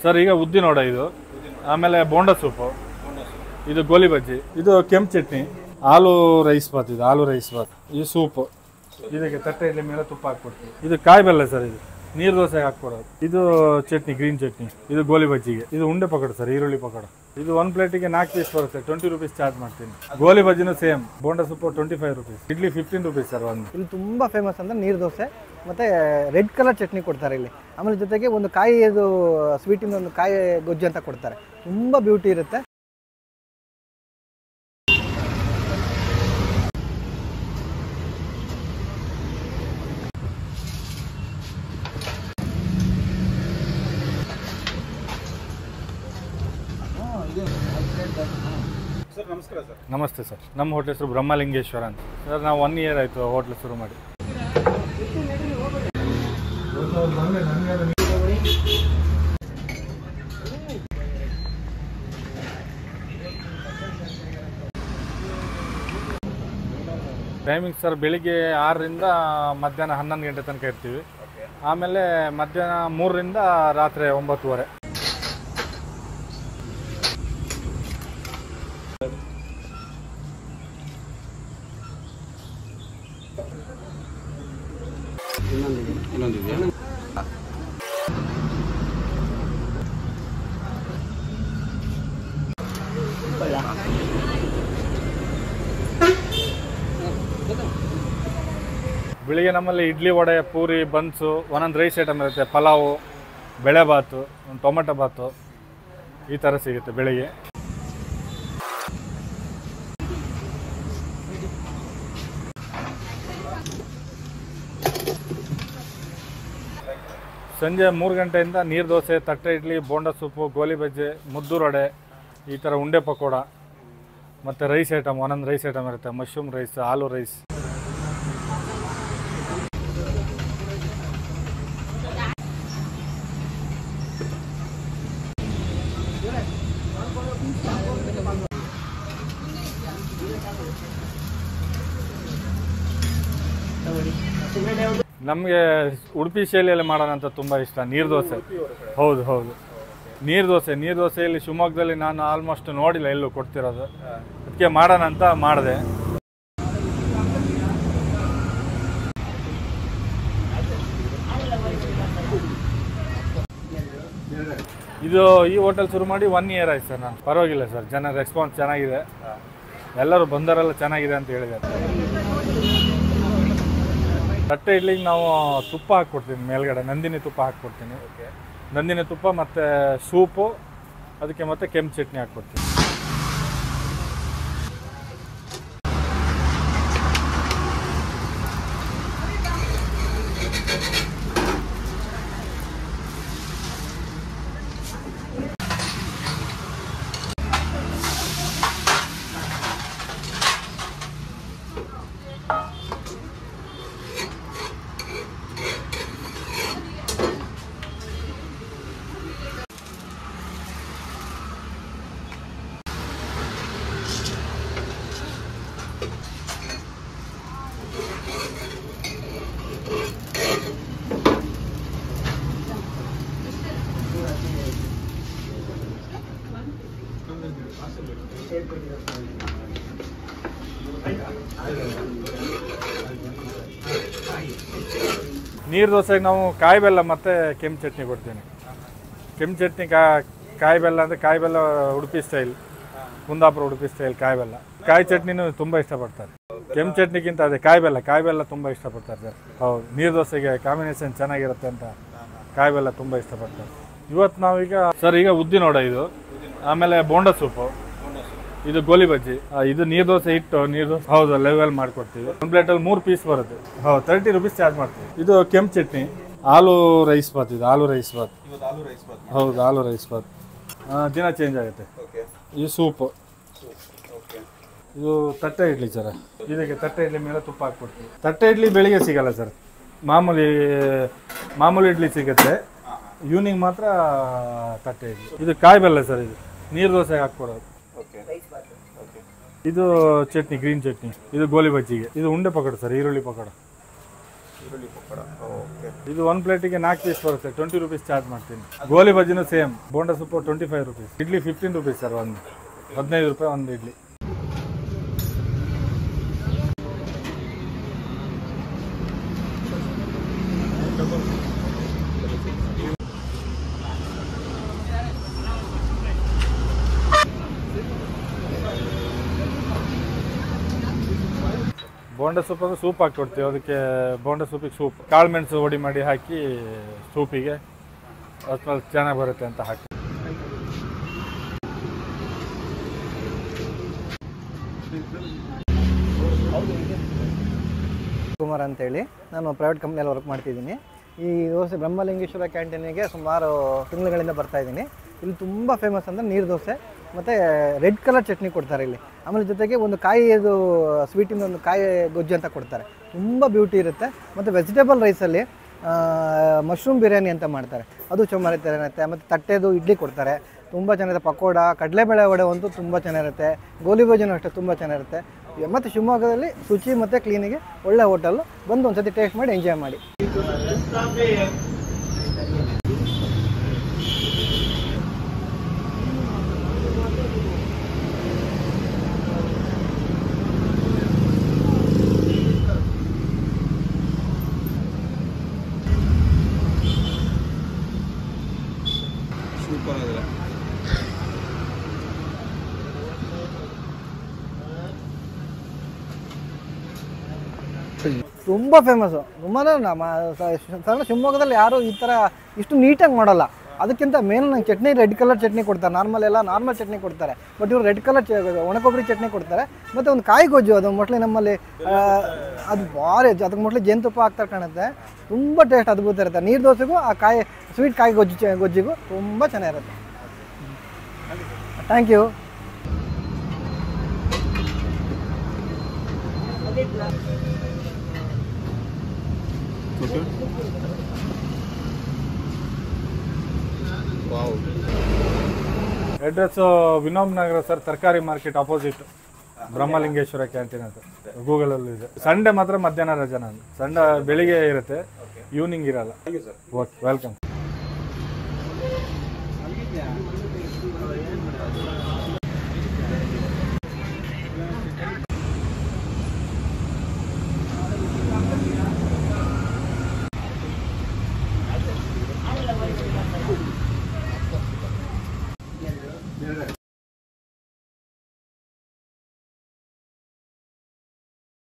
Sir ಈಗ ಉದ್ದಿನ ವಡೆ ಇದು, ಆಮೇಲೆ ಬೋಂಡ ಸೂಪು, ಇದು ಗೋಲಿ ಬಜ್ಜಿ, ಇದು ಕೆಂಪು ಚಟ್ನಿ, ಆಲೂ ರೈಸ್ ಬಾತ್, ಇದು ಆಲೂ ರೈಸ್ ಬಾತ್, ಇದು ಸೂಪು, ಇದಕ್ಕೆ ತಟ್ಟೆ ಇಡ್ಲಿ ಮೇಲೆ ತುಪ್ಪ ಹಾಕ್ಕೊಡ್ತೀವಿ. ಇದು ಕಾಯಿ ಬೆಲ್ಲ ಸರ್, ಇದು ನೀರು ದೋಸೆಗೆ ಹಾಕ್ಕೊಡೋದು. ಇದು ಚಟ್ನಿ, ಗ್ರೀನ್ ಚಟ್ನಿ, ಇದು ಗೋಲಿ ಬಜ್ಜಿಗೆ. ಇದು ಉಂಡೆ ಪಕೋಡ ಸರ್, ಈರುಳ್ಳಿ ಪಕೋಡ. ಇದು 1 ಪ್ಲೇಟಿಗೆ 4 ಪೀಸ್ ಬರುತ್ತೆ, 20 ರೂಪೀಸ್ ಚಾರ್ಜ್ ಮಾಡ್ತೀನಿ. ಗೋಲಿ ಬಜ್ಜಿನೂ same, bonda soup 25 rupees, idli 15 rupees sir ಒಂದು. ಇಲ್ಲಿ ತುಂಬ ಫೇಮಸ್ ಅಂದರೆ ನೀರು ದೋಸೆ ಮತ್ತು ರೆಡ್ ಕಲರ್ ಚಟ್ನಿ ಕೊಡ್ತಾರೆ ಇಲ್ಲಿ. ಆಮೇಲೆ ಜೊತೆಗೆ ಒಂದು ಕಾಯಿದು ಸ್ವೀಟಿಂದ ಒಂದು ಕಾಯಿ ಗೊಜ್ಜು ಅಂತ ಕೊಡ್ತಾರೆ, ತುಂಬ ಬ್ಯೂಟಿ ಇರುತ್ತೆ. ಸರ್ ನಮಸ್ಕಾರ ಸರ್. ನಮಸ್ತೆ ಸರ್. ನಮ್ಮ ಹೋಟ್ಲ್ ಹೆಸರು ಬ್ರಹ್ಮಲಿಂಗೇಶ್ವರ ಅಂತ ಸರ್. ನಾವು 1 ಇಯರ್ ಆಯಿತು ಹೋಟ್ಲ್ ಶುರು ಮಾಡಿ. ಟೈಮಿಂಗ್ ಸರ್ ಬೆಳಿಗ್ಗೆ 6ರಿಂದ ಮಧ್ಯಾಹ್ನ 11 ಗಂಟೆ ತನಕ ಇರ್ತೀವಿ. ಆಮೇಲೆ ಮಧ್ಯಾಹ್ನ 3ರಿಂದ ರಾತ್ರಿ 9:30. ಬೆಳಿಗ್ಗೆ ನಮ್ಮಲ್ಲಿ ಇಡ್ಲಿ, ವಡೆ, ಪೂರಿ, ಬನ್ಸು, ಒಂದೊಂದು ರೈಸ್ ಐಟಮ್ ಇರುತ್ತೆ, ಪಲಾವು, ಬೇಳೆಬಾತು, ಒಂದು ಟೊಮೆಟೊ ಬಾತು, ಈ ಥರ ಸಿಗುತ್ತೆ ಬೆಳಿಗ್ಗೆ. ಸಂಜೆ 3 ಗಂಟೆಯಿಂದ ನೀರು ದೋಸೆ, ತಟ್ಟೆ ಇಡ್ಲಿ, ಬೋಂಡ ಸೂಪು, ಗೋಲಿ ಬಜ್ಜಿ, ಮುದ್ದೂರು ವಡೆ, ಈ ಥರ ಉಂಡೆ ಪಕೋಡ, ಮತ್ತು ರೈಸ್ ಐಟಮ್, ಒಂದೊಂದು ರೈಸ್ ಐಟಮ್ ಇರುತ್ತೆ, ಮಶ್ರೂಮ್ ರೈಸ್, ಆಲೂ ರೈಸ್. ನಮಗೆ ಉಡುಪಿ ಶೈಲಿಯಲ್ಲಿ ಮಾಡೋಣ ಅಂತ ತುಂಬ ಇಷ್ಟ. ನೀರು ದೋಸೆ, ಹೌದು ಹೌದು, ನೀರು ದೋಸೆಯಲ್ಲಿ ಶಿವಮೊಗ್ಗದಲ್ಲಿ ನಾನು ಆಲ್ಮೋಸ್ಟ್ ನೋಡಿಲ್ಲ ಎಲ್ಲೂ ಕೊಡ್ತಿರೋದು, ಅದಕ್ಕೆ ಮಾಡೋಣ ಅಂತ ಮಾಡಿದೆ. ಇದು ಈ ಹೋಟೆಲ್ ಶುರು ಮಾಡಿ 1 ಇಯರ್ ಆಯ್ತು ಸರ್. ನಾನು ಪರವಾಗಿಲ್ಲ ಸರ್, ಜನ ರೆಸ್ಪಾನ್ಸ್ ಚೆನ್ನಾಗಿದೆ, ಎಲ್ಲರೂ ಬಂದವರೆಲ್ಲ ಚೆನ್ನಾಗಿದೆ ಅಂತ ಹೇಳಿದ್ದಾರೆ. ತಟ್ಟೆ ಇಡ್ಲಿಗೆ ನಾವು ತುಪ್ಪ ಹಾಕ್ಕೊಡ್ತೀನಿ ಮೇಲ್ಗಡೆ, ನಂದಿನಿ ತುಪ್ಪ ಹಾಕ್ಕೊಡ್ತೀನಿ. ನಂದಿನಿ ತುಪ್ಪ ಮತ್ತು ಸೂಪು, ಅದಕ್ಕೆ ಮತ್ತು ಕೆಂಪು ಚಟ್ನಿ ಹಾಕ್ಕೊಡ್ತೀನಿ. ನೀರು ದೋಸೆಗೆ ನಾವು ಕಾಯಿ ಬೆಲ್ಲ ಮತ್ತು ಕೆಂಪು ಚಟ್ನಿ ಕೊಡ್ತೀನಿ. ಕೆಂಪು ಚಟ್ನಿ ಕಾಯಿ ಬೆಲ್ಲ ಅಂದರೆ ಕಾಯಿ ಬೆಲ್ಲ ಉಡುಪಿ ಸ್ಟೈಲ್, ಕುಂದಾಪುರ ಉಡುಪಿ ಸ್ಟೈಲ್ ಕಾಯಿ ಬೆಲ್ಲ. ಕಾಯಿ ಚಟ್ನಿನೂ ತುಂಬ ಇಷ್ಟಪಡ್ತಾರೆ. ಕೆಂಪು ಚಟ್ನಿಗಿಂತ ಅದೇ ಕಾಯಿ ಬೆಲ್ಲ ತುಂಬ ಇಷ್ಟಪಡ್ತಾರೆ ಸರ್. ಹೌದು, ನೀರು ದೋಸೆಗೆ ಕಾಂಬಿನೇಷನ್ ಚೆನ್ನಾಗಿರುತ್ತೆ ಅಂತ ಕಾಯಿ ಬೆಲ್ಲ ತುಂಬ ಇಷ್ಟಪಡ್ತಾರೆ. ಇವತ್ತು ನಾವೀಗ ಸರ್ ಈಗ ಉದ್ದಿನ ವಡೆ ಇದು, ಆಮೇಲೆ ಬೋಂಡ ಸೂಪು, ಇದು ಗೋಲಿ ಬಜ್ಜಿ, ಇದು ನೀರು ದೋಸೆ ಹಿಟ್ಟು, ನೀರು ದೋಸೆ ಹೌದು ಲೆವೆಲ್ ಮಾಡಿಕೊಡ್ತೀವಿ. 1 ಪ್ಲೇಟಲ್ಲಿ 3 ಪೀಸ್ ಬರುತ್ತೆ, ಹೌದು 30 ರೂಪೀಸ್ ಚಾರ್ಜ್ ಮಾಡ್ತೀವಿ. ಇದು ಕೆಂಪು ಚಟ್ನಿ, ಆಲೂ ರೈಸ್ ಬಾತ್, ಇದು ಆಲೂ ರೈಸ್ ಬಾತ್, ಹೌದು ಆಲೂ ರೈಸ್ ಬಾತ್, ದಿನ ಚೇಂಜ್ ಆಗುತ್ತೆ. ಇದು ಸೂಪು, ಇದು ತಟ್ಟೆ ಇಡ್ಲಿ ಸರ್. ಇದಕ್ಕೆ ತಟ್ಟೆ ಇಡ್ಲಿ ಮೇಲೆ ತುಪ್ಪ ಹಾಕ್ಕೊಡ್ತೀವಿ. ತಟ್ಟೆ ಇಡ್ಲಿ ಬೆಳಿಗ್ಗೆ ಸಿಗಲ್ಲ ಸರ್, ಮಾಮೂಲಿ ಇಡ್ಲಿ ಸಿಗುತ್ತೆ, ಈವ್ನಿಂಗ್ ಮಾತ್ರ ತಟ್ಟೆ ಇಡ್ಲಿ. ಇದು ಕಾಯಿ ಬೆಲ್ಲ ಸರ್, ಇದು ನೀರು ದೋಸೆಗೆ ಹಾಕ್ಕೊಡೋದು. ಇದು ಚಟ್ನಿ, ಗ್ರೀನ್ ಚಟ್ನಿ, ಇದು ಗೋಲಿ ಬಜ್ಜಿಗೆ. ಇದು ಉಂಡೆ ಪಕೋಡ ಸರ್, ಈರುಳ್ಳಿ ಪಕೋಡ. ಇದು 1 ಪ್ಲೇಟಿಗೆ 4 ಪೀಸ್ ಬರುತ್ತೆ, 20 ರೂಪೀಸ್ ಚಾರ್ಜ್ ಮಾಡ್ತೀನಿ. ಗೋಲಿ ಬಜ್ಜಿನೂ same. Bonda soup 25 rupees. Idli 15 rupees sir, ಒಂದು 15 ರೂಪಾಯಿ ಒಂದು ಇಡ್ಲಿ. ಬೋಂಡ ಸೂಪ್ ಅಂದರೆ ಸೂಪ್ ಹಾಕ್ಕೊಡ್ತೀವಿ. ಅದಕ್ಕೆ ಬೋಂಡ ಸೂಪಿಗೆ ಸೂಪ್ ಕಾಳು ಮೆಣಸು ಹೊಡಿ ಮಾಡಿ ಹಾಕಿ ಸೂಪಿಗೆ ಅಷ್ಟು ಚೆನ್ನಾಗಿ ಬರುತ್ತೆ ಅಂತ ಹಾಕಿ. ಕುಮಾರ್ ಅಂತೇಳಿ ನಾನು ಪ್ರೈವೇಟ್ ಕಂಪ್ನಿಯಲ್ಲಿ ವರ್ಕ್ ಮಾಡ್ತಿದ್ದೀನಿ. ಈ ದೋಸೆ ಬ್ರಹ್ಮಲಿಂಗೇಶ್ವರ ಕ್ಯಾಂಟೀನಿಗೆ ಸುಮಾರು ತಿಂಗಳುಗಳಿಂದ ಬರ್ತಾ ಇದ್ದೀನಿ. ಇಲ್ಲಿ ತುಂಬ ಫೇಮಸ್ ಅಂದರೆ ನೀರು ದೋಸೆ ಮತ್ತು ರೆಡ್ ಕಲರ್ ಚಟ್ನಿ ಕೊಡ್ತಾರೆ ಇಲ್ಲಿ. ಆಮೇಲೆ ಜೊತೆಗೆ ಒಂದು ಕಾಯಿದು ಸ್ವೀಟಿಂದ ಒಂದು ಕಾಯಿ ಗೊಜ್ಜು ಅಂತ ಕೊಡ್ತಾರೆ. ತುಂಬ ಬ್ಯೂಟಿ ಇರುತ್ತೆ. ಮತ್ತು ವೆಜಿಟೇಬಲ್ ರೈಸಲ್ಲಿ ಮಶ್ರೂಮ್ ಬಿರಿಯಾನಿ ಅಂತ ಮಾಡ್ತಾರೆ, ಅದು ಚೆನ್ನಾಗಿರುತ್ತೆ. ಮತ್ತು ತಟ್ಟೆದು ಇಡ್ಲಿ ಕೊಡ್ತಾರೆ, ತುಂಬ ಚೆನ್ನಾಗಿರುತ್ತೆ. ಪಕೋಡ, ಕಡಲೆಬೇಳೆ ವಡೆ ಅಂತೂ ತುಂಬ ಚೆನ್ನಾಗಿರುತ್ತೆ. ಗೋಲಿ ಬಜ್ಜಿನೂ ಅಷ್ಟೇ ತುಂಬ ಚೆನ್ನಾಗಿರುತ್ತೆ. ಮತ್ತು ಶಿವಮೊಗ್ಗದಲ್ಲಿ ಶುಚಿ ಮತ್ತು ಕ್ಲೀನಿಗೆ ಒಳ್ಳೆ ಹೋಟೆಲ್. ಬಂದು ಒಂದು ಸತಿ ಟೇಸ್ಟ್ ಮಾಡಿ ಎಂಜಾಯ್ ಮಾಡಿ. ಸೂಪರ್ ಆಗಿದೆ. ತುಂಬ ಫೇಮಸ್ಸು. ತುಂಬ ಸಣ್ಣ ಶಿವಮೊಗ್ಗದಲ್ಲಿ ಯಾರು ಈ ಥರ ಇಷ್ಟು ನೀಟಾಗಿ ಮಾಡಲ್ಲ. ಅದಕ್ಕಿಂತ ಮೇನ್ ನಂಗೆ ಚಟ್ನಿ ರೆಡ್ ಕಲರ್ ಚಟ್ನಿ ಕೊಡ್ತಾರೆ. ನಾರ್ಮಲ್ ಚಟ್ನಿ ಕೊಡ್ತಾರೆ, ಬಟ್ ಇವರು ರೆಡ್ ಕಲರ್ ಒಣಕೊಬ್ಬರಿ ಚಟ್ನಿ ಕೊಡ್ತಾರೆ. ಮತ್ತು ಒಂದು ಕಾಯಿ ಗೊಜ್ಜು, ಅದು ಮೋಸ್ಟ್ಲಿ ನಮ್ಮಲ್ಲಿ ಅದು ಭಾರಿ, ಅದಕ್ಕೆ ಮೋಸ್ಟ್ಲಿ ಜೇನುತುಪ್ಪ ಹಾಕ್ತಾರೆ ಕಾಣುತ್ತೆ. ತುಂಬ ಟೇಸ್ಟ್ ಅದ್ಭುತ ಇರುತ್ತೆ. ನೀರು ದೋಸೆಗೂ ಆ ಕಾಯಿ ಸ್ವೀಟ್ ಕಾಯಿ ಗೊಜ್ಜಿಗೂ ತುಂಬ ಚೆನ್ನಾಗಿರುತ್ತೆ. Thank you. Address Vinoba Nagar sir, ತರಕಾರಿ ಮಾರ್ಕೆಟ್ ಅಪೋಸಿಟ್ ಬ್ರಹ್ಮಲಿಂಗೇಶ್ವರ ಕ್ಯಾಂಟೀನ್ ಅಂತ ಗೂಗಲಲ್ಲಿ ಇದೆ. ಸಂಡೇ ಮಾತ್ರ ಮಧ್ಯಾಹ್ನ ರಜೆ. ನಾನು ಸಂಡೇ ಬೆಳಿಗ್ಗೆ ಇರುತ್ತೆ, ಈವ್ನಿಂಗ್ ಇರಲ್ಲ. Okay, welcome.